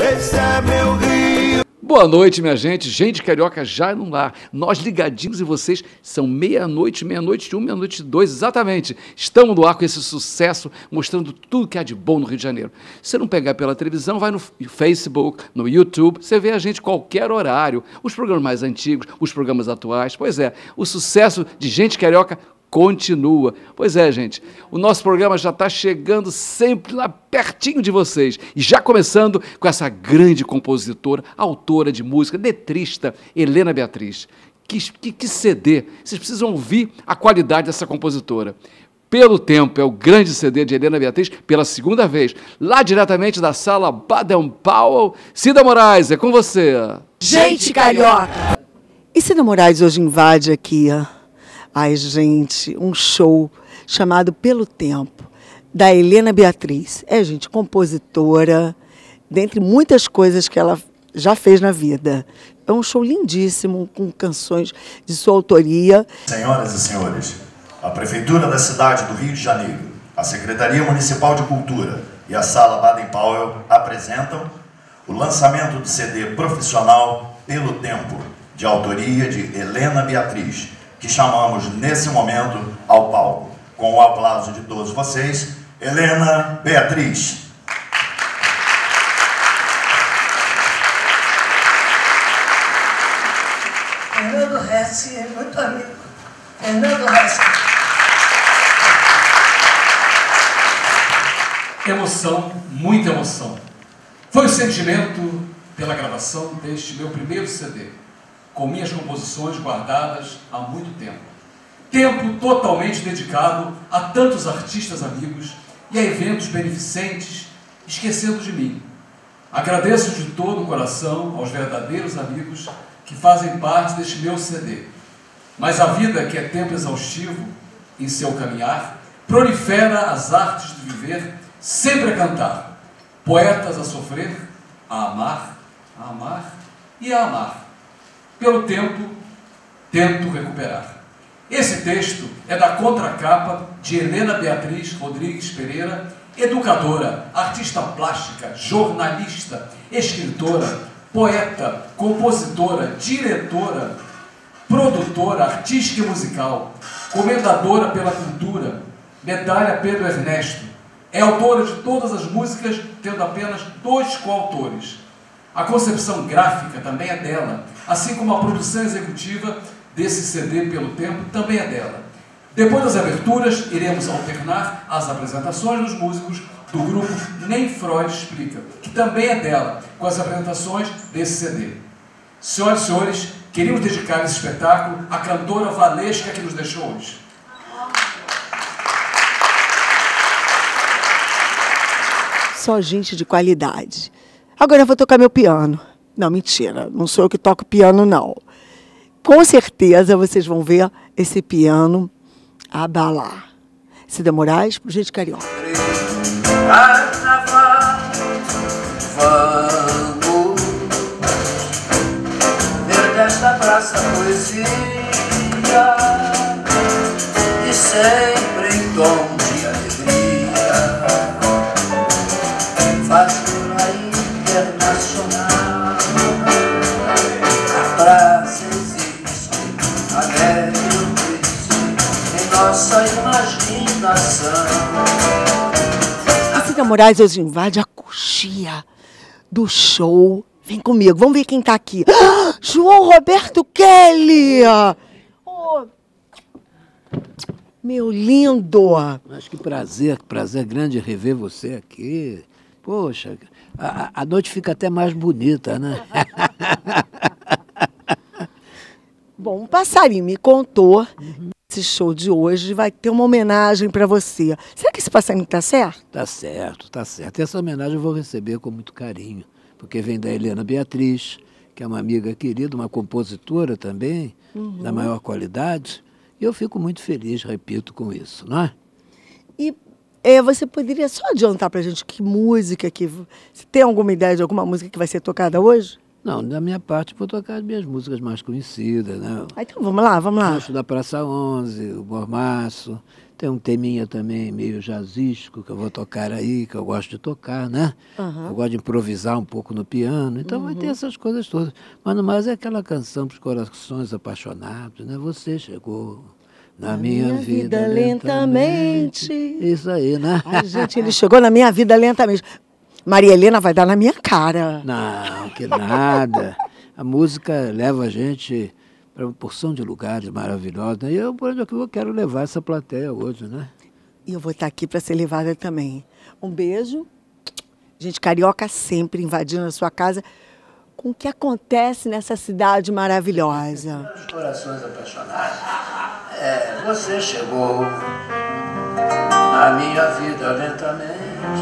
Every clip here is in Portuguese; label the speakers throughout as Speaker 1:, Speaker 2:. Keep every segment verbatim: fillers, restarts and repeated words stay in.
Speaker 1: esse é meu Rio.
Speaker 2: Boa noite, minha gente. Gente carioca já no ar. Nós ligadinhos em vocês. São meia-noite, meia-noite de um, meia-noite de dois, exatamente. Estamos no ar com esse sucesso, mostrando tudo que há de bom no Rio de Janeiro. Se você não pegar pela televisão, vai no Facebook, no YouTube, você vê a gente qualquer horário. Os programas mais antigos, os programas atuais. Pois é, o sucesso de Gente Carioca continua. Pois é, gente, o nosso programa já está chegando sempre lá pertinho de vocês. E já começando com essa grande compositora, autora de música, letrista, Helena Beatriz. Que, que, que C D! Vocês precisam ouvir a qualidade dessa compositora. Pelo Tempo é o grande C D de Helena Beatriz, pela segunda vez, lá diretamente da sala Baden Powell. Cida Moraes, é com você.
Speaker 3: Gente Carioca! E Cida Moraes hoje invade aqui, ó. Ai, gente, um show chamado Pelo Tempo, da Helena Beatriz. É, gente, compositora, dentre muitas coisas que ela já fez na vida. É um show lindíssimo, com canções de sua autoria.
Speaker 4: Senhoras e senhores, a Prefeitura da cidade do Rio de Janeiro, a Secretaria Municipal de Cultura e a Sala Baden Powell apresentam o lançamento do C D profissional Pelo Tempo, de autoria de Helena Beatriz, que chamamos nesse momento ao palco. Com o aplauso de todos vocês, Helena Beatriz.
Speaker 5: Fernando Hesse é muito amigo. Fernando Hesse.
Speaker 6: Emoção, muita emoção. Foi o sentimento pela gravação deste meu primeiro C D, com minhas composições guardadas há muito tempo. Tempo totalmente dedicado a tantos artistas amigos e a eventos beneficentes, esquecendo de mim. Agradeço de todo o coração aos verdadeiros amigos que fazem parte deste meu C D. Mas a vida, que é tempo exaustivo em seu caminhar, prolifera as artes de viver, sempre a cantar. Poetas a sofrer, a amar, a amar e a amar. Pelo tempo, tento recuperar. Esse texto é da contracapa de Helena Beatriz Rodrigues Pereira, educadora, artista plástica, jornalista, escritora, poeta, compositora, diretora, produtora artística e musical, comendadora pela cultura, medalha Pedro Ernesto. É autora de todas as músicas, tendo apenas dois coautores. A concepção gráfica também é dela, assim como a produção executiva desse C D Pelo Tempo também é dela. Depois das aberturas, iremos alternar as apresentações dos músicos do grupo Nem Freud Explica, que também é dela, com as apresentações desse C D. Senhoras e senhores, queríamos dedicar esse espetáculo à cantora Valesca, que nos deixou hoje.
Speaker 3: Só gente de qualidade. Agora eu vou tocar meu piano. Não, mentira, não sou eu que toco piano, não. Com certeza vocês vão ver esse piano abalar. Cida Moraes, pro Gente Carioca.
Speaker 1: Carnaval, vamos ver desta praça poesia e sempre em tom de alegria. Faz internacional, a praça existe, a neve existe em nossa imaginação.
Speaker 3: A Cida Moraes hoje invade a coxia do show. Vem comigo, vamos ver quem tá aqui. Ah, João Roberto Kelly! Oh, meu lindo!
Speaker 7: Mas que prazer, que prazer grande rever você aqui. Poxa, a, a noite fica até mais bonita, né?
Speaker 3: Bom, um passarinho me contou uhum. que esse show de hoje vai ter uma homenagem para você. Será que esse passarinho está certo?
Speaker 7: Tá certo, tá certo. Essa homenagem eu vou receber com muito carinho, porque vem da Helena Beatriz, que é uma amiga querida, uma compositora também, uhum. da maior qualidade, e eu fico muito feliz, repito, com isso, não é?
Speaker 3: E É, você poderia só adiantar para a gente que música, que você tem alguma ideia de alguma música que vai ser tocada hoje?
Speaker 7: Não, da minha parte vou tocar as minhas músicas mais conhecidas, né?
Speaker 3: Ah, então vamos lá, vamos lá.
Speaker 7: Acho da Praça onze, o Mormaço, Tem um teminha também meio jazzístico que eu vou tocar aí, que eu gosto de tocar, né?
Speaker 3: Uhum.
Speaker 7: Eu gosto de improvisar um pouco no piano, então uhum. vai ter essas coisas todas. Mas no mais é aquela canção para os corações apaixonados, né? Você chegou na, na minha, minha vida, vida lentamente. lentamente. Isso aí, né?
Speaker 3: Ai, gente, ele chegou na minha vida lentamente. Maria Helena vai dar na minha cara.
Speaker 7: Não, que nada. A música leva a gente para uma porção de lugares maravilhosos, né? E eu, por onde eu quero levar essa plateia hoje, né?
Speaker 3: E eu vou estar aqui para ser levada também. Um beijo. Gente carioca sempre invadindo a sua casa com o que acontece nessa cidade maravilhosa.
Speaker 1: Os corações apaixonados. É, você chegou na minha vida lentamente.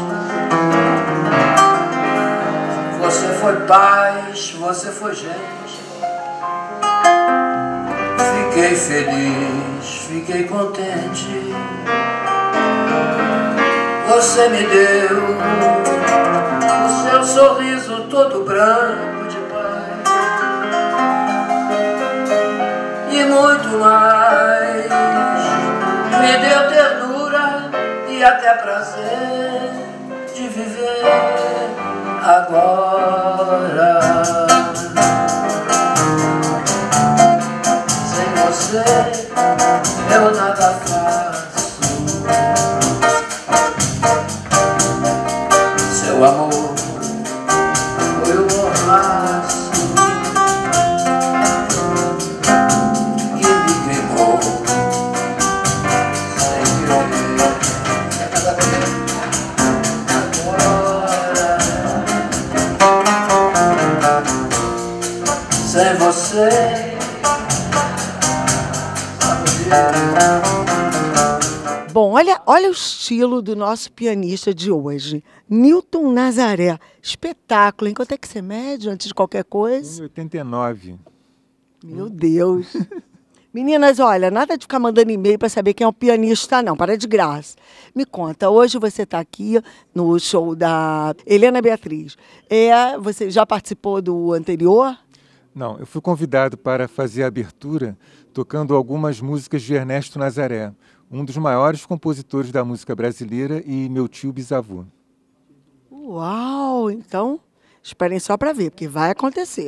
Speaker 1: Você foi paz, você foi gente. Fiquei feliz, fiquei contente. Você me deu o seu sorriso todo branco de paz e muito mais. Me deu ternura e até prazer de viver agora. Sem você eu nada faço. Seu amor foi o mormaço que me queimou sem querer. Agora, sem você.
Speaker 3: Bom, olha, olha o estilo do nosso pianista de hoje, Newton Nazaré. Espetáculo, hein? Quanto é que você mede antes de qualquer coisa?
Speaker 8: um e oitenta e nove.
Speaker 3: Meu Deus. Meninas, olha, nada de ficar mandando e-mail para saber quem é o pianista, não. Para de graça. Me conta, hoje você está aqui no show da Helena Beatriz. É, você já participou do anterior?
Speaker 8: Não, eu fui convidado para fazer a abertura tocando algumas músicas de Ernesto Nazaré, um dos maiores compositores da música brasileira e meu tio bisavô.
Speaker 3: Uau! Então, esperem só para ver, porque vai acontecer.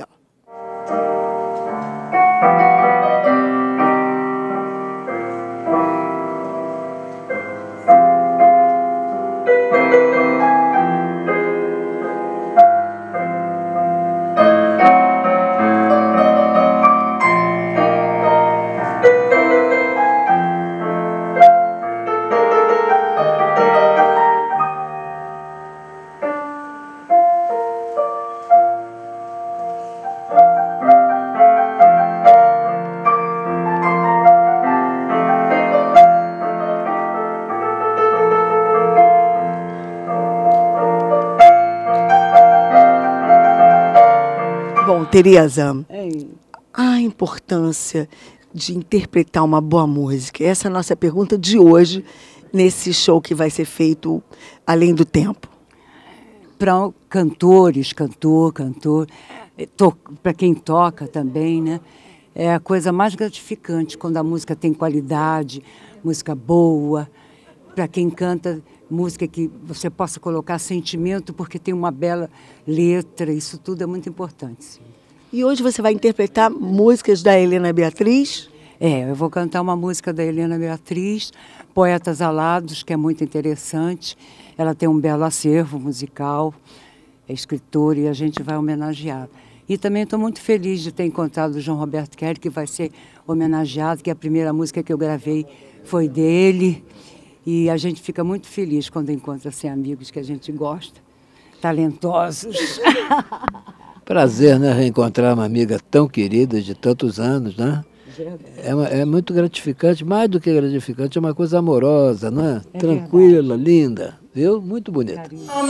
Speaker 3: Tereza, a importância de interpretar uma boa música. Essa é a nossa pergunta de hoje, nesse show que vai ser feito Além do Tempo.
Speaker 9: Para cantores, cantor, cantor, para quem toca também, né? É a coisa mais gratificante quando a música tem qualidade, música boa. Para quem canta, música que você possa colocar sentimento, porque tem uma bela letra, isso tudo é muito importante. Sim.
Speaker 3: E hoje você vai interpretar músicas da Helena Beatriz?
Speaker 9: É, eu vou cantar uma música da Helena Beatriz, Poetas Alados, que é muito interessante. Ela tem um belo acervo musical, é escritora e a gente vai homenagear. E também estou muito feliz de ter encontrado o João Roberto Kelly, que vai ser homenageado, que a primeira música que eu gravei foi dele. E a gente fica muito feliz quando encontra assim, amigos que a gente gosta, talentosos.
Speaker 7: Prazer, né? Reencontrar uma amiga tão querida de tantos anos, né? É, uma, é muito gratificante, mais do que gratificante, é uma coisa amorosa, né? É tranquila, verdade. Linda, viu? Muito bonita.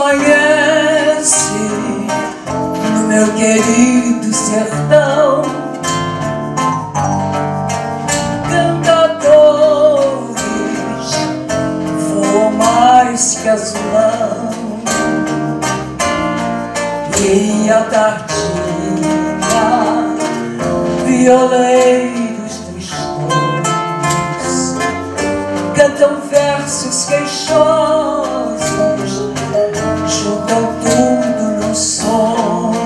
Speaker 5: Amanhece no meu querido sertão, cantadores voam mais que azulão, e a tardinha violeiros tristes cantam Esses queixosos jogam tudo no sonho.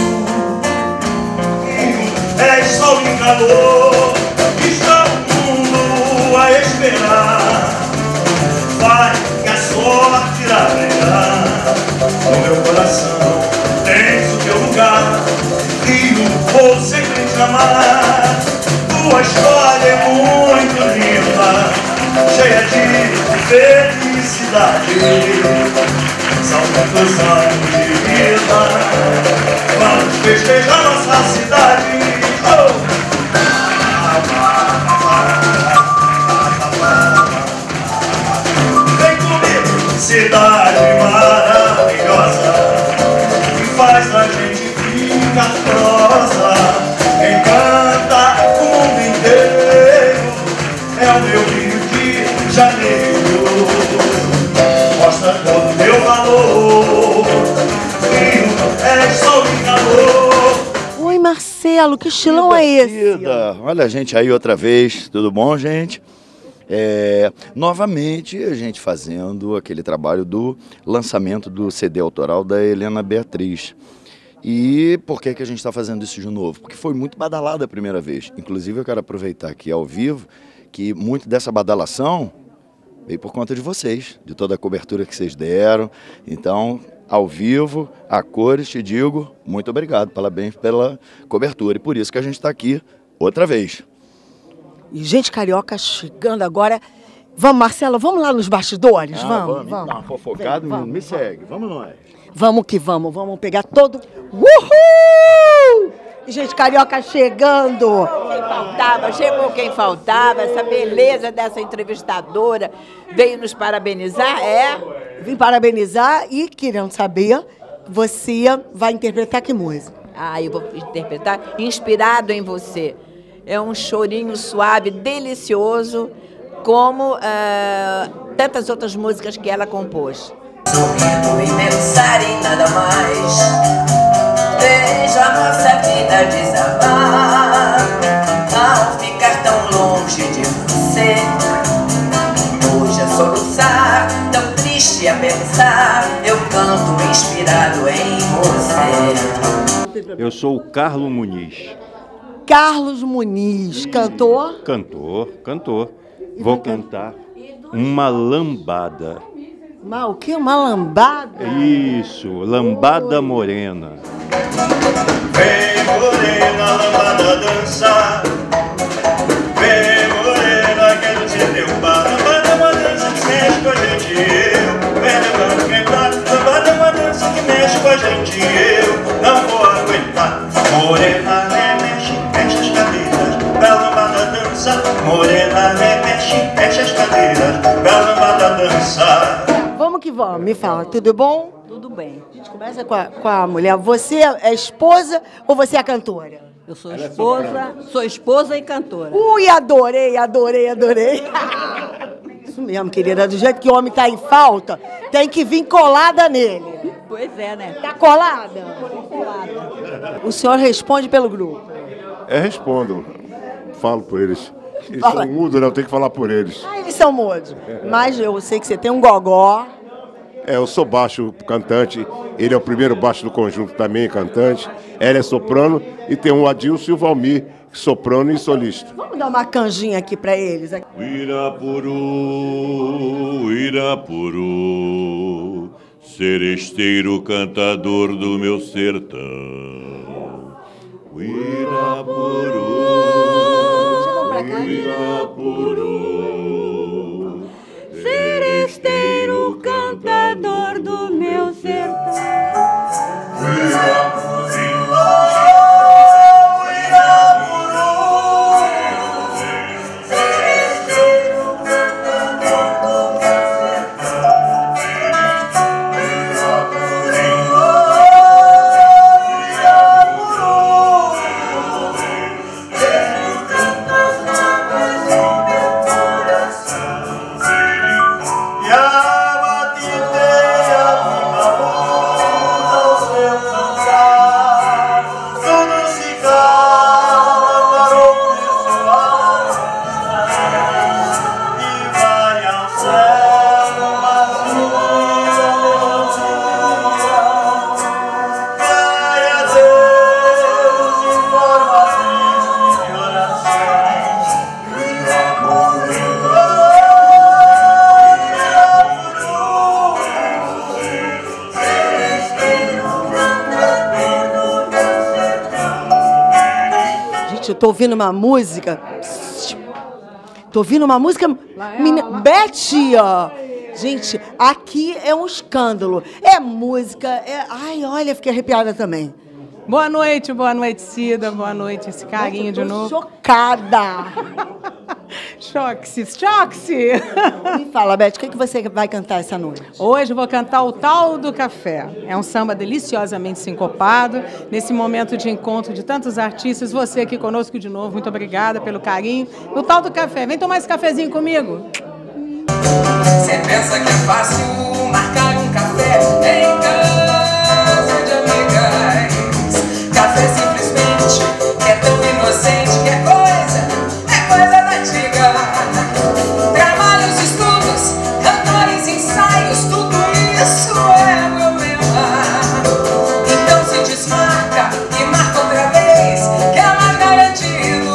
Speaker 4: És sol e calor, está o mundo a esperar. Vai que a sorte irá brilhar. No meu coração tens o teu lugar. Rio, vou sempre te amar. Tua história é muito linda, cheia de felicidade. São muitos anos de vida. Vamos festejar nossa cidade. Oh! Vem comigo, cidade maravilhosa, que faz a gente ficar prosa. Quem canta o mundo inteiro é o meu Rio de Janeiro. Mostra todo o meu valor. Rio é sol e calor.
Speaker 3: Oi, Marcelo, que estilão é esse?
Speaker 10: Querida, olha a gente aí outra vez, tudo bom, gente? É, novamente a gente fazendo aquele trabalho do lançamento do C D autoral da Helena Beatriz. E por que que a gente está fazendo isso de novo? Porque foi muito badalada a primeira vez. Inclusive eu quero aproveitar aqui ao vivo que muito dessa badalação veio por conta de vocês, de toda a cobertura que vocês deram. Então, ao vivo, a cores, te digo, muito obrigado, parabéns pela cobertura. E por isso que a gente está aqui outra vez.
Speaker 3: E gente carioca chegando agora. Vamos, Marcelo, vamos lá nos bastidores?
Speaker 10: Ah,
Speaker 3: vamos,
Speaker 10: vamos.
Speaker 3: vamos.
Speaker 10: Tá fofocado,
Speaker 3: Vem,
Speaker 10: menino,
Speaker 3: vamos,
Speaker 10: me
Speaker 3: vamos.
Speaker 10: segue, vamos nós.
Speaker 3: Vamos que vamos, vamos pegar todo... Uhul! Gente carioca chegando.
Speaker 11: Quem faltava, chegou quem faltava, essa beleza dessa entrevistadora veio nos parabenizar, é?
Speaker 3: Vim parabenizar e querendo saber, você vai interpretar que música?
Speaker 11: Ah, eu vou interpretar Inspirado em Você. É um chorinho suave, delicioso, como uh, tantas outras músicas que ela compôs.
Speaker 5: Sorrindo e pensar em nada mais. Deixa a nossa vida desabar. Ao ficar tão longe de você, hoje a soluçar, tão triste a pensar, eu canto inspirado em você.
Speaker 12: Eu sou o Carlos Muniz.
Speaker 3: Carlos Muniz, cantor?
Speaker 12: Cantor, cantor. Vou cantar uma lambada.
Speaker 3: Uma, o quê? Uma lambada?
Speaker 12: Isso, lambada morena.
Speaker 4: Vem morena, lambada dançar. Vem morena, quero te derrubar. Lambada é uma dança que mexe com a gente e eu. Vem levando quem tá. Lambada é uma dança que mexe com a gente e eu não vou aguentar. Morena, remexe, mexe as cadeiras pra lambada dançar. Morena, remexe, mexe as cadeiras pra lambada dançar.
Speaker 3: Vamos que vamos, me fala, tudo bom?
Speaker 11: Tudo bem.
Speaker 3: A gente começa com a, com a mulher. Você é esposa ou você é cantora?
Speaker 11: Eu sou esposa, sou esposa e cantora.
Speaker 3: Ui, adorei, adorei, adorei. Isso mesmo, querida, do jeito que o homem tá em falta, tem que vir colada nele.
Speaker 11: Pois é, né?
Speaker 3: Tá colada? Colada. O senhor responde pelo grupo.
Speaker 13: Eu respondo, falo por eles. Eles
Speaker 3: Fala.
Speaker 13: são mudos, né? Eu tenho que falar por eles.
Speaker 3: Ah, eles são mudos. Mas eu sei que você tem um gogó.
Speaker 13: É, eu sou baixo cantante, ele é o primeiro baixo do conjunto também, cantante. Ela é soprano e tem um Adilson e o Valmir, soprano e solista.
Speaker 3: Vamos dar uma canjinha aqui pra eles.
Speaker 14: Irapuru, Irapuru, seresteiro cantador do meu sertão. Irapuru, Irapuru,
Speaker 9: seresteiro cantador do meu sertão.
Speaker 4: E a batiteia fica boa ao seu cantar.
Speaker 3: Gente, eu tô ouvindo uma música. Tô ouvindo uma música. Menina, Beth, ó. Gente, aqui é um escândalo. É música, é... Ai, olha, fiquei arrepiada também.
Speaker 15: Boa noite, boa noite, Cida. Boa noite, esse carinho de novo.
Speaker 3: Chocada.
Speaker 15: Choque-se, choque-se.
Speaker 3: Me fala, Beth, o que, que você vai cantar essa noite?
Speaker 15: Hoje eu vou cantar o Tal do Café. É um samba deliciosamente sincopado. Nesse momento de encontro de tantos artistas, você aqui conosco de novo, muito obrigada pelo carinho. O Tal do Café, vem tomar esse cafezinho comigo.
Speaker 16: Você pensa que é fácil marcar um café em casa de amigas? Café simplesmente é tão inocente que é coisa, é coisa da antiga. Trabalhos, estudos, cantores, ensaios, tudo isso é problema. Então se desmarca e marca outra vez, que é mais garantido.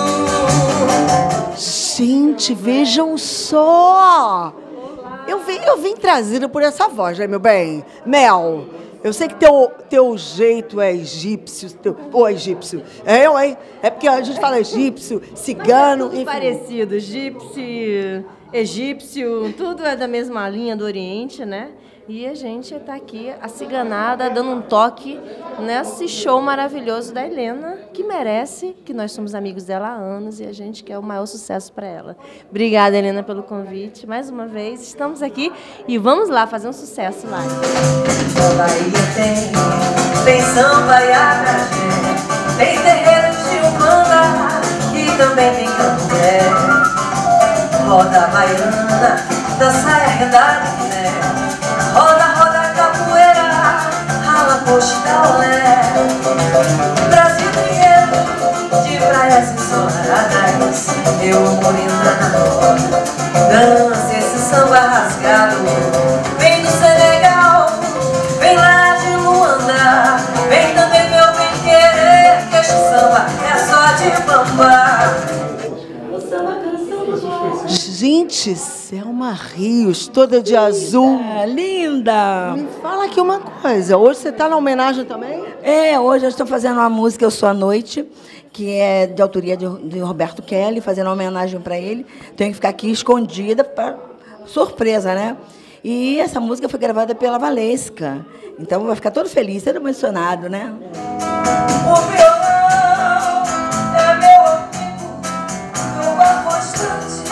Speaker 3: Gente, vejam só! Eu vim, eu vim trazida por essa voz, né, meu bem? Mel, eu sei que teu, teu jeito é egípcio, teu, ou egípcio, é eu, hein? É porque a gente fala egípcio, cigano,
Speaker 17: Mas é tudo parecido, egípcio, egípcio, tudo é da mesma linha do Oriente, né? E a gente está aqui, aciganada, dando um toque nesse show maravilhoso da Helena, que merece, que nós somos amigos dela há anos e a gente quer o maior sucesso para ela. Obrigada, Helena, pelo convite. Mais uma vez, estamos aqui e vamos lá fazer um sucesso lá.
Speaker 5: Na Bahia tem, tem samba e acarajé, tem terreiro de Umbanda e também tem candomblé. Roda baiana, dança é verdade, né? Roda, roda, capoeira, rala, poxa, caolé. Brasil inteiro, de praias ensolaradas, eu amo linda na roda. Dança esse samba rasgado, vem do Senegal, vem lá de Luanda, vem também meu bem querer, que este samba é só de bamba. O samba canção do povo.
Speaker 3: Gente, Selma Rios, toda de azul.
Speaker 18: É, linda!
Speaker 3: Me fala aqui uma coisa, hoje você está na homenagem também?
Speaker 18: É, hoje eu estou fazendo uma música, Eu Sou a Noite, que é de autoria de, de Roberto Kelly, fazendo uma homenagem para ele. Tenho que ficar aqui escondida, para surpresa, né? E essa música foi gravada pela Valesca. Então vai ficar todo feliz, todo emocionado, né?
Speaker 5: O violão é meu amigo, meu aconstante.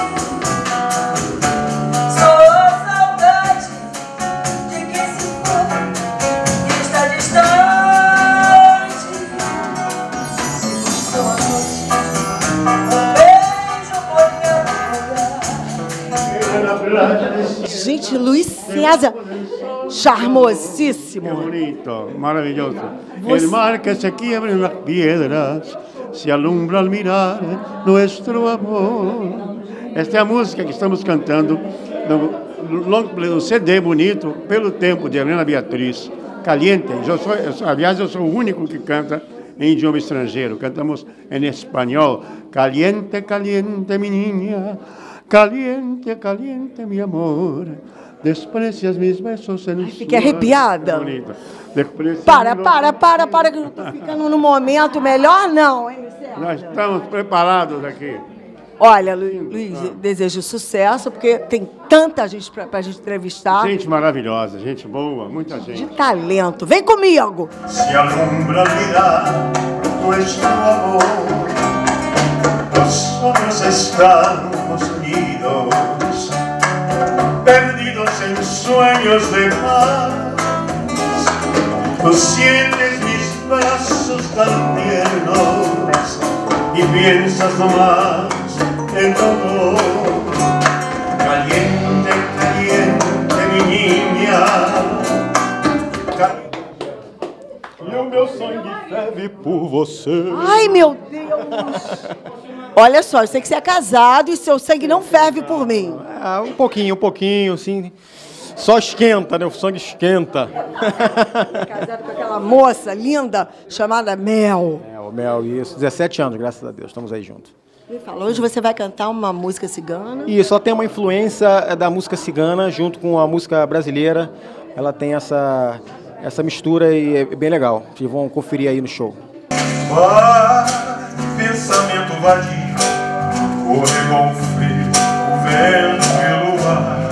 Speaker 5: Sou a saudade de quem se foi e está distante. Sou a noite, um beijo por minha boca.
Speaker 3: Gente, Luiz César, charmosíssimo.
Speaker 19: Qué bonito, maravilloso. El mar que se quiebra en las piedras se alumbra al mirar nuestro amor. Esta é a música que estamos cantando no, no C D bonito, Pelo Tempo, de Helena Beatriz. Caliente. Eu sou, eu sou, aliás, eu sou o único que canta em idioma estrangeiro. Cantamos em espanhol. Caliente, caliente, mi niña. Caliente, caliente, mi amor. Desprecias mis besos en
Speaker 3: Ai, fiquei arrepiada. Para, para, para, para, que eu estou ficando no momento melhor, não, hein, Luciano?
Speaker 19: Nós estamos preparados aqui.
Speaker 3: Olha, Luiz, Luiz, desejo sucesso, porque tem tanta gente para a gente entrevistar.
Speaker 19: Gente maravilhosa, gente boa, muita gente.
Speaker 3: De talento. Vem comigo!
Speaker 4: Se alumbra al mirar nuestro amor, los sueños estamos unidos, perdidos en sueños de paz. Tú sientes mis brazos tan tiernos y piensas nomás en todo. Caliente, caliente, mi niña.
Speaker 19: E o meu sangue ferve por você.
Speaker 3: Ai, meu Deus! Olha só, eu sei que você é casado e seu sangue não ferve por mim.
Speaker 20: Ah, um pouquinho, um pouquinho, sim. Só esquenta, né? O sangue esquenta.
Speaker 3: Casado com aquela moça linda chamada Mel.
Speaker 20: É, o Mel, isso. dezessete anos, graças a Deus. Estamos aí juntos.
Speaker 3: Me fala, hoje você vai cantar uma música cigana?
Speaker 20: E só tem uma influência da música cigana junto com a música brasileira. Ela tem essa, essa mistura e é bem legal. Vocês vão conferir aí no show.
Speaker 4: Vai pensamento vadio corre com frio, o vento pelo ar.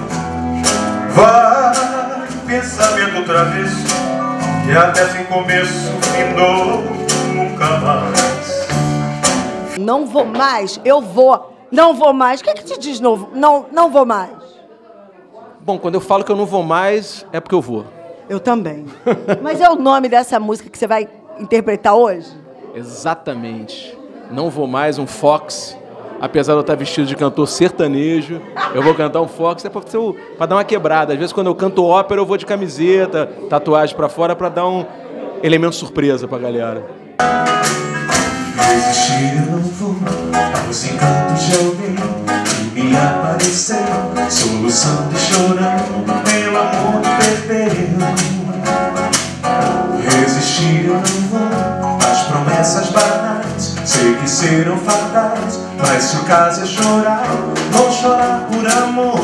Speaker 4: Vai, pensamento travesso, que até sem começo findou nunca mais.
Speaker 3: Não vou mais, eu vou. Não vou mais. O que é que te diz novo? Não, não vou mais.
Speaker 20: Bom, quando eu falo que eu não vou mais, é porque eu vou.
Speaker 3: Eu também. Mas é o nome dessa música que você vai interpretar hoje?
Speaker 20: Exatamente. Não vou mais, um fox. Apesar de eu estar vestido de cantor sertanejo, eu vou cantar um fox, é para para dar uma quebrada. Às vezes, quando eu canto ópera, eu vou de camiseta, tatuagem para fora, para dar um elemento surpresa para a galera.
Speaker 4: Resistir eu não vou aos encantos de alguém que me apareceu, soluçando e chorando pelo amor que perdeu. Resistir eu não vou às promessas banais, sei que serão fatais, mas se o caso é chorar, vou chorar por amor.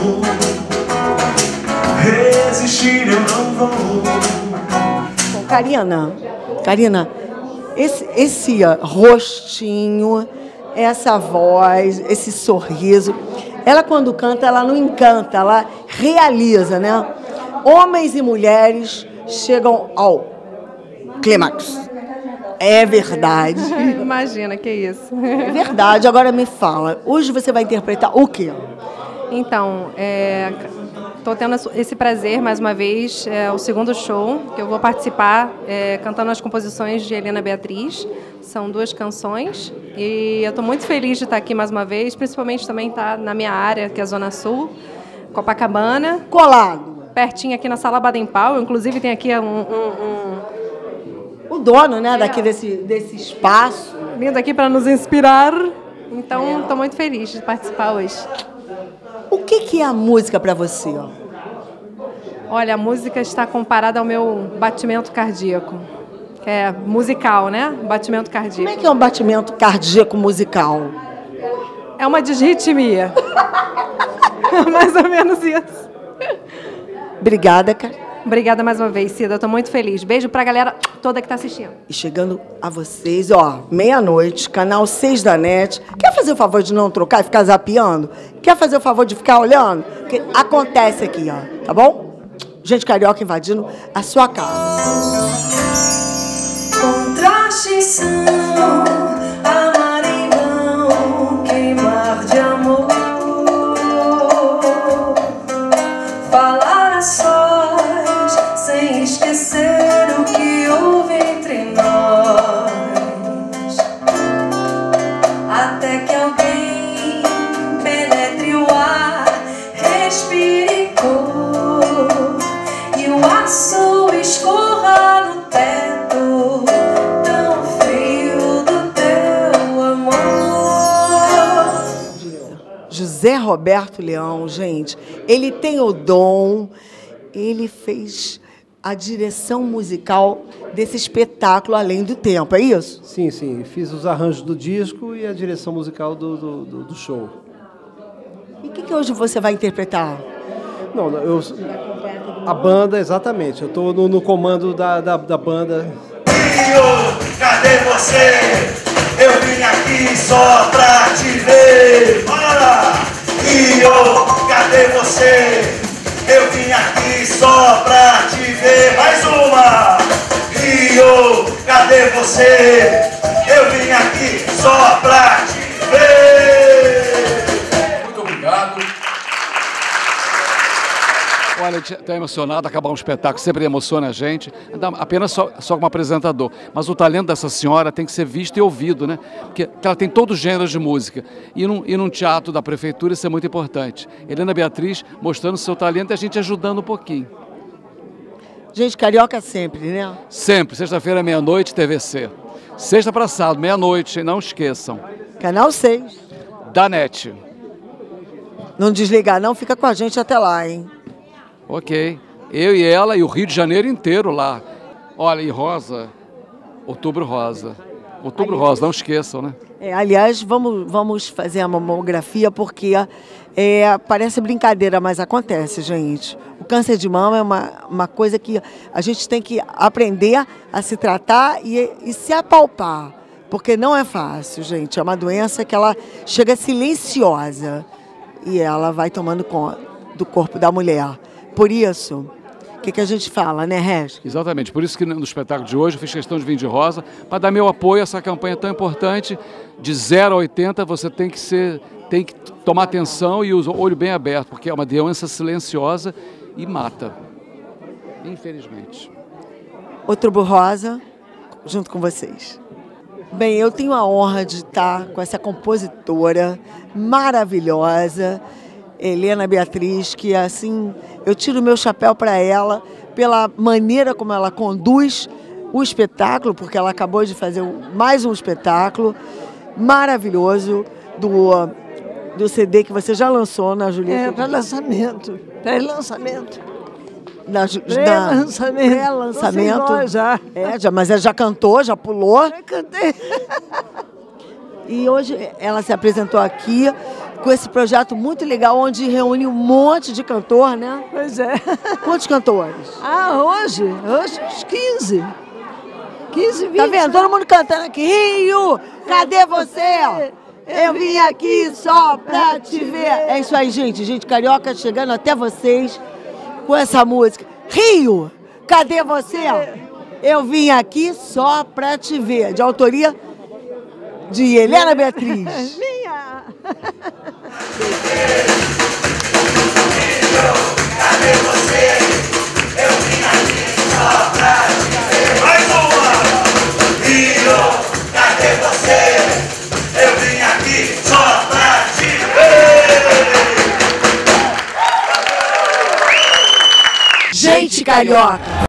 Speaker 4: Resistir eu não vou.
Speaker 3: Bom, Karina, Karina, esse, esse rostinho, essa voz, esse sorriso, ela quando canta, ela não encanta, ela realiza, né? Homens e mulheres chegam ao clímax. É verdade.
Speaker 21: Imagina, que isso.
Speaker 3: É verdade. Agora me fala, hoje você vai interpretar o quê?
Speaker 21: Então, estou tendo esse prazer, mais uma vez, é o segundo show, que eu vou participar é, cantando as composições de Helena Beatriz. São duas canções e eu estou muito feliz de estar aqui mais uma vez, principalmente também estar na minha área, que é a Zona Sul, Copacabana.
Speaker 3: Colado.
Speaker 21: Pertinho aqui na Sala Baden Powell, inclusive tem aqui um... um, um
Speaker 3: o dono, né, daqui desse, desse espaço.
Speaker 21: Vindo aqui para nos inspirar. Então, estou muito feliz de participar hoje.
Speaker 3: O que, que é a música para você?
Speaker 21: Olha, a música está comparada ao meu batimento cardíaco. Que é musical, né? Batimento cardíaco.
Speaker 3: Como é que é um batimento cardíaco musical?
Speaker 21: É uma disritmia. Mais ou menos isso.
Speaker 3: Obrigada, cara.
Speaker 21: Obrigada mais uma vez, Cida. Estou muito feliz. Beijo pra galera toda que está assistindo.
Speaker 3: E chegando a vocês, ó, meia-noite, canal seis da NET. Quer fazer o favor de não trocar e ficar zapeando? Quer fazer o favor de ficar olhando? Porque acontece aqui, ó, tá bom? Gente carioca invadindo a sua casa.
Speaker 5: Contrastes são amar em vão, queimar de amor, falar a sós sem esquecer o que houve entre nós, até que alguém penetre o ar, respire cor e o aço escorra no teto tão frio do teu amor.
Speaker 3: José Roberto Leão, gente, ele tem o dom, ele fez a direção musical desse espetáculo Além do Tempo, é isso?
Speaker 22: Sim, sim. Fiz os arranjos do disco e a direção musical do, do, do, do show.
Speaker 3: E o que, que hoje você vai interpretar?
Speaker 22: Não, eu, a banda, exatamente. Eu estou no, no comando da, da, da banda.
Speaker 4: Rio, cadê você? Eu vim aqui só pra te ver. Bora! Rio, cadê você? Eu vim aqui só pra te ver. Mais uma! Rio, cadê você? Eu vim aqui só pra te ver.
Speaker 6: Muito obrigado.
Speaker 2: Olha, está emocionado, acabar um espetáculo sempre emociona a gente, apenas só, só como apresentador. Mas o talento dessa senhora tem que ser visto e ouvido, né? Porque ela tem todos os gêneros de música. E num, e num teatro da prefeitura isso é muito importante. Helena Beatriz mostrando seu talento e a gente ajudando um pouquinho.
Speaker 3: Gente, carioca sempre, né?
Speaker 2: Sempre, sexta-feira, meia-noite, T V C. Sexta para sábado, meia-noite, não esqueçam.
Speaker 3: Canal seis.
Speaker 2: Da NET.
Speaker 3: Não desligar não, fica com a gente até lá, hein?
Speaker 2: Ok. Eu e ela e o Rio de Janeiro inteiro lá. Olha, e Rosa, Outubro Rosa. Outubro aliás, Rosa, não esqueçam, né?
Speaker 3: É, aliás, vamos, vamos fazer a mamografia porque é, parece brincadeira, mas acontece, gente. O câncer de mama é uma, uma coisa que a gente tem que aprender a se tratar e, e se apalpar. Porque não é fácil, gente. É uma doença que ela chega silenciosa e ela vai tomando conta do corpo da mulher. Por isso, o que, que a gente fala, né, Rez?
Speaker 2: Exatamente. Por isso que no espetáculo de hoje eu fiz questão de vir de rosa para dar meu apoio a essa campanha tão importante. De zero a oitenta, você tem que ser, tem que tomar atenção e o olho bem aberto, porque é uma doença silenciosa e mata. Infelizmente.
Speaker 3: Outubro Rosa, junto com vocês. Bem, eu tenho a honra de estar com essa compositora maravilhosa, Helena Beatriz, que assim, eu tiro o meu chapéu para ela pela maneira como ela conduz o espetáculo, porque ela acabou de fazer mais um espetáculo maravilhoso do, do C D que você já lançou na Julieta.
Speaker 1: É, para lançamento, pré-lançamento.
Speaker 3: Na,
Speaker 1: pré-lançamento.
Speaker 3: Pré-lançamento.
Speaker 1: Já.
Speaker 3: É, já, mas ela já cantou, já pulou.
Speaker 1: Já cantei.
Speaker 3: E hoje ela se apresentou aqui com esse projeto muito legal, onde reúne um monte de cantor, né?
Speaker 1: Pois é.
Speaker 3: Quantos cantores?
Speaker 1: Ah, hoje? Hoje uns quinze. quinze, vinte.
Speaker 3: Tá vendo? Todo mundo cantando aqui. Rio, cadê você? Eu vim aqui só pra te ver. É isso aí, gente. Gente carioca chegando até vocês com essa música. Rio, cadê você? Eu vim aqui só pra te ver. De autoria de Helena Beatriz.
Speaker 1: Minha!
Speaker 16: Cadê você? Eu vim aqui só pra te ver. Mais uma! Rio, cadê você? Eu vim aqui só pra te ver.
Speaker 3: Gente carioca!